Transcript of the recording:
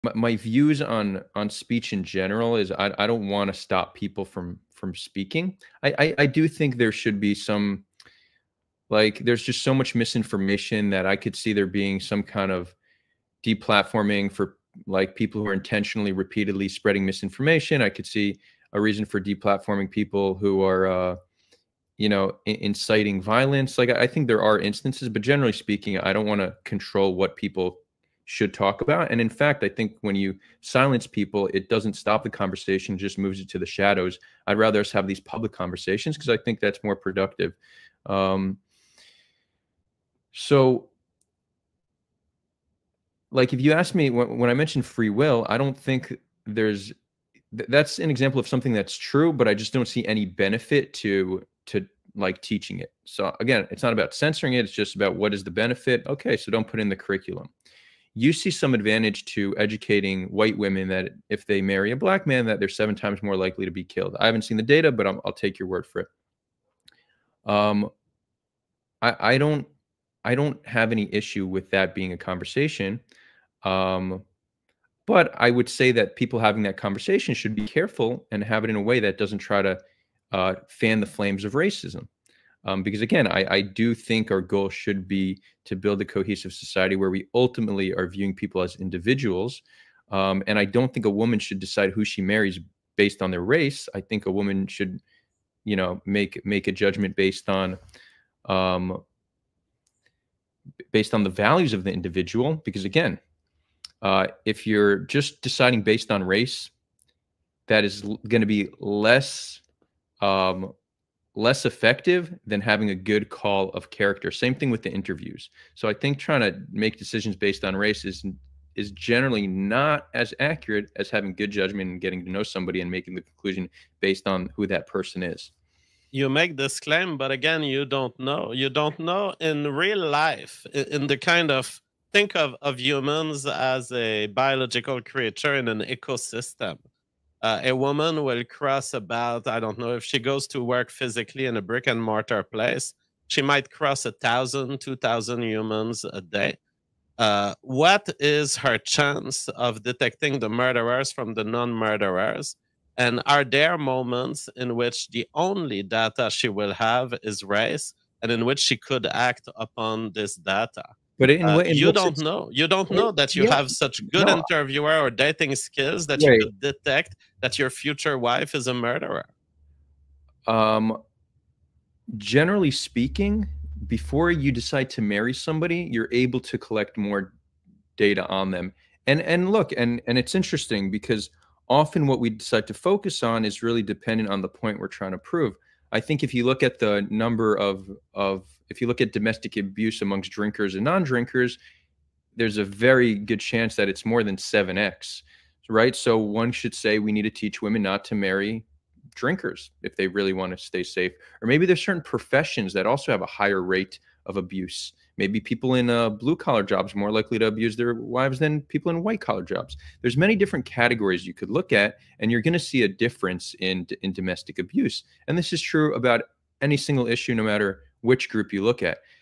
my views on speech in general is I don't want to stop people from speaking. I do think there should be some, like, there's just so much misinformation that I could see there being some kind of deplatforming for like people who are intentionally repeatedly spreading misinformation. I could see a reason for deplatforming people who are inciting violence. Like, I think there are instances, but generally speaking, I don't want to control what people should talk about. And in fact, I think when you silence people, it doesn't stop the conversation, just moves it to the shadows. I'd rather us have these public conversations because I think that's more productive. Um, so like, if you ask me, when I mentioned free will, I don't think there's that's an example of something that's true, but I just don't see any benefit to like teaching it. So again, it's not about censoring it, it's just about what is the benefit. Okay, so don't put in the curriculum. You see some advantage to educating white women that if they marry a black man, that they're 7 times more likely to be killed. I haven't seen the data, but I'll take your word for it. Um, I don't have any issue with that being a conversation. Um, but I would say that people having that conversation should be careful and have it in a way that doesn't try to fan the flames of racism. Because again, I do think our goal should be to build a cohesive society where we ultimately are viewing people as individuals. And I don't think a woman should decide who she marries based on their race. I think a woman should, make a judgment um, based on the values of the individual. Because again, if you're just deciding based on race, that is going to be um, less effective than having a good call of character. Same thing with the interviews. So I think trying to make decisions based on race is generally not as accurate as having good judgment and getting to know somebody and making the conclusion based on who that person is. You make this claim, but again, you don't know. You don't know in real life, in the kind of think of humans as a biological creature in an ecosystem. A woman will cross about, I don't know, if she goes to work physically in a brick and mortar place, she might cross 1,000, 2,000 humans a day. What is her chance of detecting the murderers from the non murderers? And are there moments in which the only data she will have is race and in which she could act upon this data? But in You what don't know. You don't know that you yeah, have such good no, interviewer or dating skills that you right. could detect that your future wife is a murderer. Um, Generally speaking, before you decide to marry somebody, you're able to collect more data on them. And look, and it's interesting because often what we decide to focus on is really dependent on the point we're trying to prove. I think if you look at the number of if you look at domestic abuse amongst drinkers and non-drinkers, there's a very good chance that it's more than 7x, right? So one should say we need to teach women not to marry drinkers if they really want to stay safe. Or maybe there's certain professions that also have a higher rate of abuse. Maybe people in blue collar jobs more likely to abuse their wives than people in white collar jobs. There's many different categories you could look at, and you're going to see a difference in domestic abuse. And this is true about any single issue, no matter which group you look at.